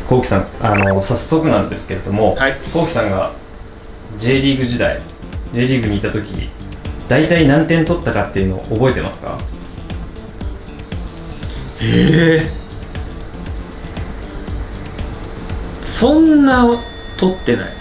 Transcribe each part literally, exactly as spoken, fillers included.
こうきさん、あの早速なんですけれども、 はい、 こうきさんが J リーグ時代 J リーグにいた時大体何点取ったかっていうのを覚えてますか？ ええー、そんな取ってない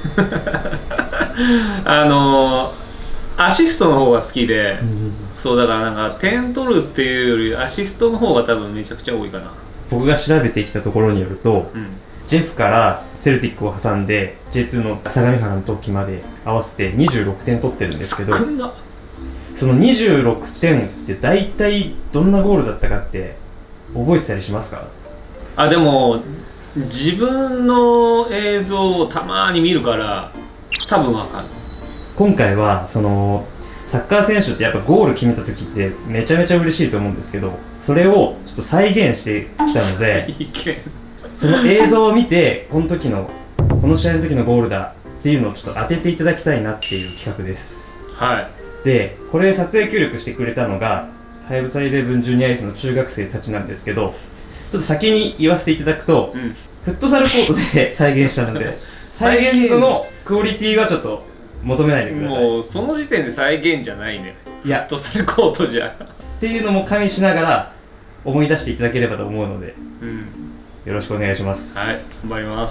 あのー、アシストの方が好きで、うん、そうだからなんか点取るっていうよりアシストの方が多分めちゃくちゃ多いかな。僕が調べてきたところによると、うん、ジェフからセルティックを挟んで ジェイツー の相模原の時まで合わせてにじゅうろくてん取ってるんですけど、そのにじゅうろくてんって大体どんなゴールだったかって覚えてたりしますか？ あ、でも自分の映像をたまに見るから多分わかる。 今回はそのサッカー選手ってやっぱゴール決めた時ってめちゃめちゃ嬉しいと思うんですけど、それをちょっと再現してきたのでその映像を見てこの時のこの試合の時のゴールだっていうのをちょっと当てていただきたいなっていう企画です。 はい。でこれ撮影協力してくれたのがはやぶさイレブンジュニアエースの中学生たちなんですけど、ちょっと先に言わせていただくと、うん、フットサルコートで再現したので再現のクオリティはちょっと求めないでください。 もうその時点で再現じゃないね。いや、フットサルコートじゃっていうのも加味しながら思い出していただければと思うので、うん、よろしくお願いします。 はい、頑張ります。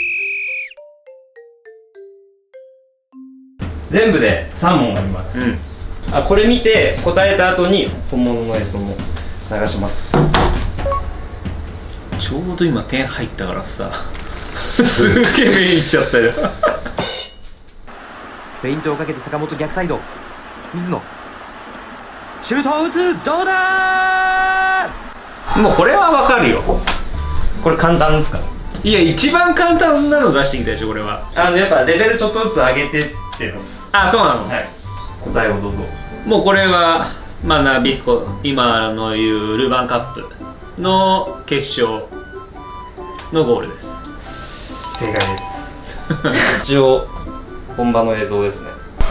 全部でさん問あります。うん、あ、これ見て答えた後に本物の映像も流します。 ちょうど今点入ったからさすげえ目いっちゃったよフェイントをかけて坂本逆サイド、水野シュートを打つ、どうだー。もうこれはわかるよ。 これ簡単ですか？ いや、一番簡単なの出してきたでしょ。これはあのやっぱレベルちょっとずつ上げてってます。 あ、そうなの。 はい、答えをどうぞ。 もうこれはまあナビスコ、今の言うルヴァンカップの決勝のゴールです。 正解です一応本場の映像ですね。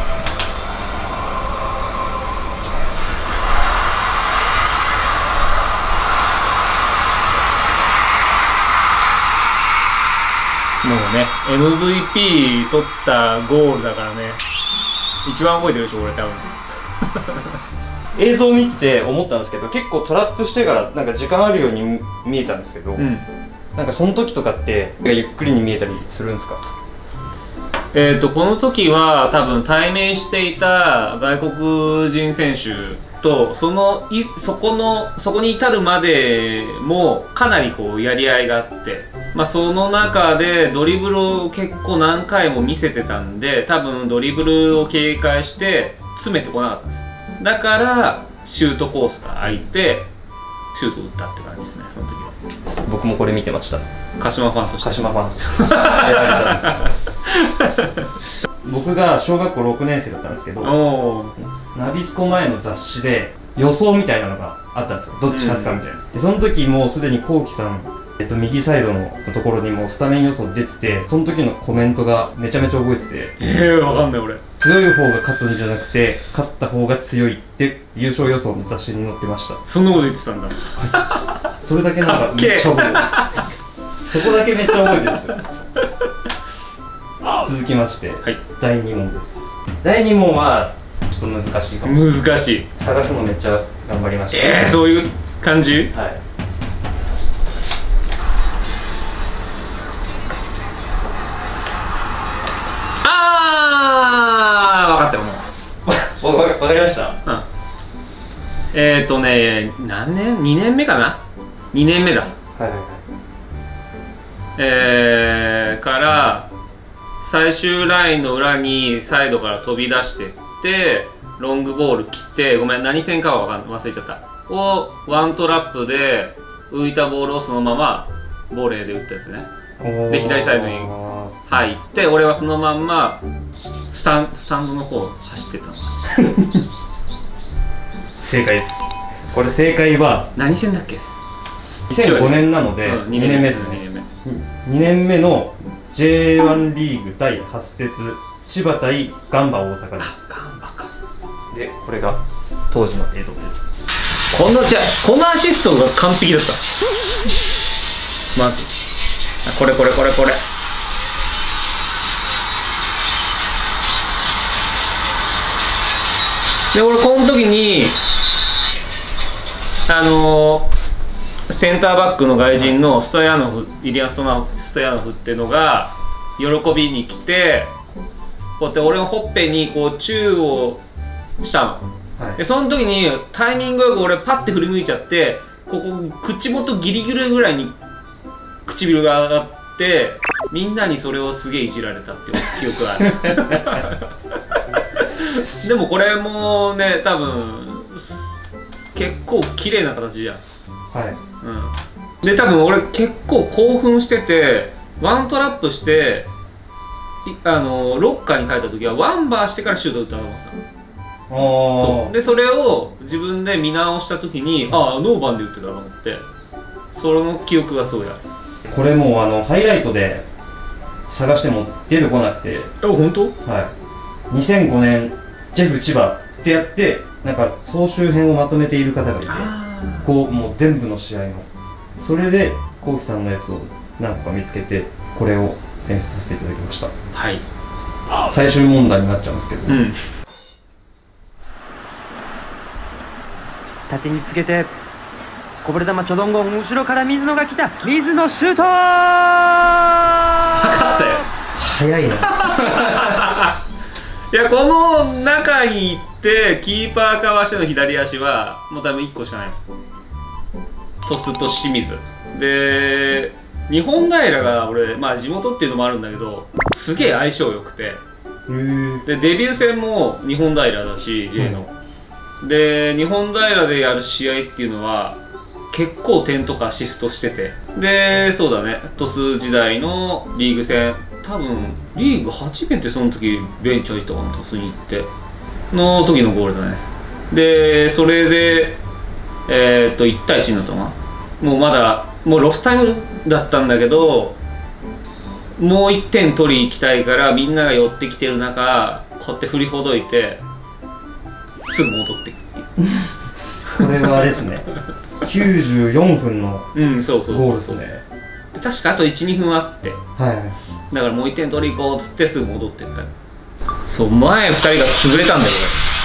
もうね エムブイピー 取ったゴールだからね、一番覚えてるでしょ俺多分映像を見て思ったんですけど、結構トラップしてからなんか時間あるように見えたんですけど、うん、なんかその時とかってゆっくりに見えたりするんですか？ えーとこの時は多分対面していた外国人選手とそのいそこのそこに至るまでもかなりこうやり合いがあって、まあ、その中でドリブルを結構何回も見せてたんで、多分ドリブルを警戒して詰めてこなかったんですよ。だからシュートコースが空いてシュートを打ったって感じですね、その時は。 僕もこれ見てました。 鹿島ファンとして。 鹿島ファンとして僕が小学校ろくねん生だったんですけど、ナビスコ前の雑誌で予想みたいなのがあったんですよ。どっち勝つかみたいな、うん、でその時もうすでにこうきさん、えっと、右サイドのところにもスタメン予想出てて、その時のコメントがめちゃめちゃ覚えてて、 ええー、わかんない俺。 強い方が勝つんじゃなくて勝った方が強いって優勝予想の雑誌に載ってました。 そんなこと言ってたんだそれだけなんかめっちゃ覚えてますそこだけめっちゃ覚えてるんですよ続きまして、はい、だいに問です。だいに問はちょっと難しいかもしれない。 難しい。 探すのめっちゃ頑張りました。 えー、そういう感じ？ はい。 あー、分かったよもうわかりました。 うん。えーとね、何年 ?に 年目かな ?に 年目だ。はいはいはい。えー、から最終ラインの裏にサイドから飛び出してってロングボール来て、ごめん何戦かは忘れちゃったをワントラップで浮いたボールをそのままボレーで打ったやつね。で左サイドに入って、俺はそのまんまスタン、スタンドの方走ってたの正解です。これ正解は何戦だっけ？ にせんごねんなので、うん、にねんめですね。にねんめの ジェイワン リーグだいはち節千葉対ガンバ大阪です。 ガンバか。 でこれが当時の映像です。 このじゃこのアシストが完璧だったまずこれこれこれこれ。で俺この時にあのー、センターバックの外人のストヤノフ、イリアン・ストヤノフっていうのが喜びに来て、こうやって俺のほっぺにこうチューをしたの、はい、でその時にタイミングよく俺パッて振り向いちゃって、ここ口元ギリギリぐらいに唇が上がってみんなにそれをすげえいじられたっていう記憶があるでもこれもね多分結構綺麗な形じゃん。はい、うん、で多分俺結構興奮しててワントラップしてあのロッカーに帰った時はワンバーしてからシュート打ったと思ってたの。そうでそれを自分で見直した時にああノーバンで打ってたと思って、その記憶がすごいある。 これもうあのハイライトで探しても出てこなくて。 あ本当？ はい。にせんごねんジェフ千葉ってやってなんか総集編をまとめている方がいて、こうもう全部の試合のそれでコウキさんのやつを何個か見つけてこれを選出させていただきました。はい。最終問題になっちゃうんですけど、うん、 縦につけてこぼれ球チョドンゴン、後ろから水野が来た。水野シュートー。 分かったよ。 早いないやこの中に行ってキーパーかわしての左足はもう多分いっこしかない。トスと清水で日本平が俺まあ地元っていうのもあるんだけどすげえ相性良くて、でデビュー戦も日本平だし J の、うん、で日本平でやる試合っていうのは結構点とかアシストしてて、でそうだねトス時代のリーグ戦多分リーグ初めてその時ベンチ入ったかな、トスに行っての時のゴールだね。でそれでえー、っといちたいいちになったかな。もうまだもうロスタイムだったんだけどもういってん取り行きたいからみんなが寄ってきてる中こうやって振りほどいてすぐ戻ってくっていうこれはあれですねきゅうじゅうよんふんのゴールですね。 確かあといちにふんあって、はい、はい、だからもういってん取り行こうっつってすぐ戻ってった。そう前ふたりが潰れたんだよ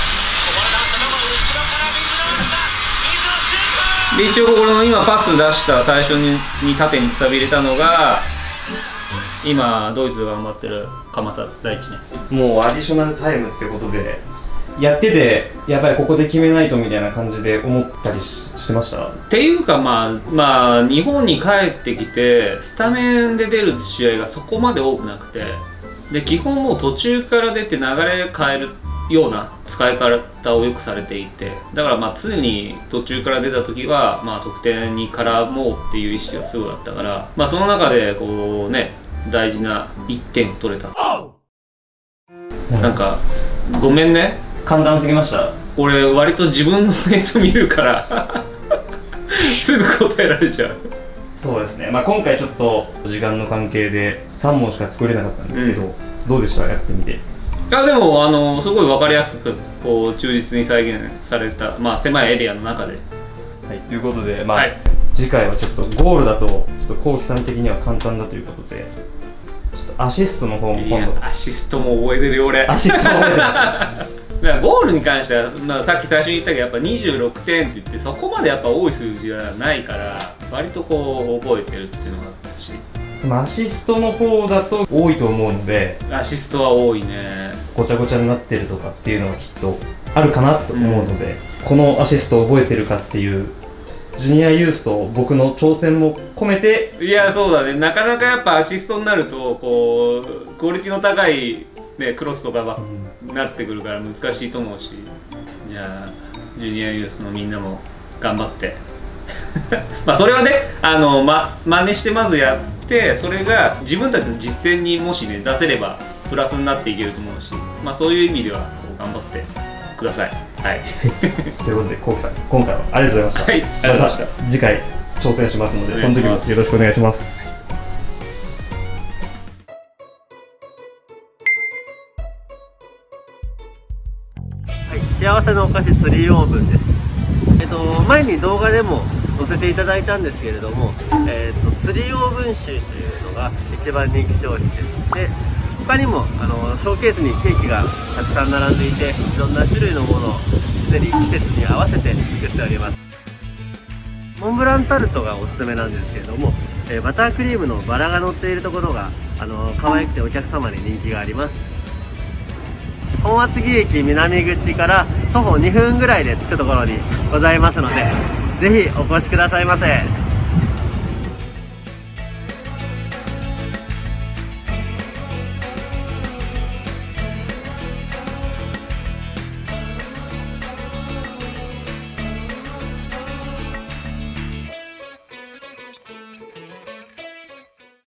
で一応この今パス出した最初に縦にくさび入れたのが今ドイツで頑張ってる鎌田大地ね。 もうアディショナルタイムってことでやっててやばいここで決めないとみたいな感じで思ったり し, してました。 っていうかまあまあ日本に帰ってきてスタメンで出る試合がそこまで多くなくて、で基本もう途中から出て流れ変えるような使い方をよくされていて、だからまあ常に途中から出た時はまあ得点に絡もうっていう意識がすごいあったから、まあその中でこうね大事ないってんを取れた。なんかごめんね簡単すぎました。 俺割と自分の映像見るからすぐ答えられちゃう。 そうですね、まあ、今回ちょっと時間の関係でさん問しか作れなかったんですけど、うん、どうでしたやってみて。 あでもあのすごい分かりやすくこう忠実に再現された、まあ、狭いエリアの中で。 はい、ということで、まあはい、次回はちょっとゴールだとちょっとこうきさん的には簡単だということでちょっとアシストの方も今度。 アシストも覚えてるよ俺。 アシストも覚えてますだからゴールに関しては、まあ、さっき最初に言ったけどやっぱにじゅうろくてんって言ってそこまでやっぱ多い数字はないから割とこう覚えてるっていうのがあったし、 アシストの方だと多いと思うので、 アシストは多いね。 ごちゃごちゃになってるとかっていうのはきっとあるかなと思うので、うん、このアシストを覚えてるかっていうジュニアユースと僕の挑戦も込めて。 いやそうだね、なかなかやっぱアシストになるとこうクオリティの高い、ね、クロスとかば、うん、なってくるから難しいと思うし、じゃあジュニアユースのみんなも頑張ってまあそれはねあの、ま、真似してまずやってそれが自分たちの実践にもしね出せればプラスになっていけると思うし、まあそういう意味ではこう頑張ってください。はい。 ということでこうきさん今回はありがとうございました。 はい、ありがとうございました。 次回挑戦しますのでその時もよろしくお願いします。 はい、幸せのお菓子ツリーオーブンです。えっと前に動画でも載せていただいたんですけれども、えー、と釣りオーブン酒というのが一番人気商品です。で他にもあのショーケースにケーキがたくさん並んでいて、いろんな種類のものを常に季節に合わせて作っております。モンブランタルトがおすすめなんですけれども、えー、バタークリームのバラが乗っているところがあの可愛くてお客様に人気があります。本厚木駅南口から徒歩にふんぐらいで着くところにございますので、ぜひお越しくださいませ。